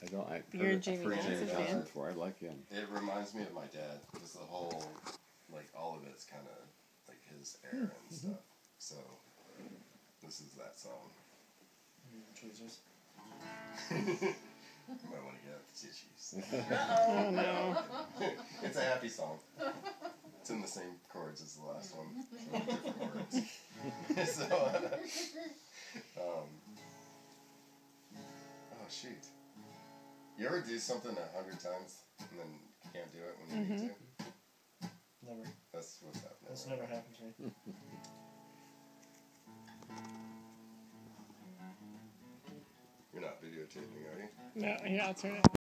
I don't. I've You're a heard Jamie Jamie Johnson Johnson fan? before. I like him. It reminds me of my dad. Just the whole, like, all of it's kind of like his era and stuff. So, this is that song. Tweezers. You might want to get out the tissues. Oh no. It's a happy song. It's in the same chords as the last one. So different words. So, oh shoot. You ever do something 100 times and then can't do it when you need to? Never. That's what's happening. That's never happened to me. You're not videotaping, are you? No, here, I'll turn it.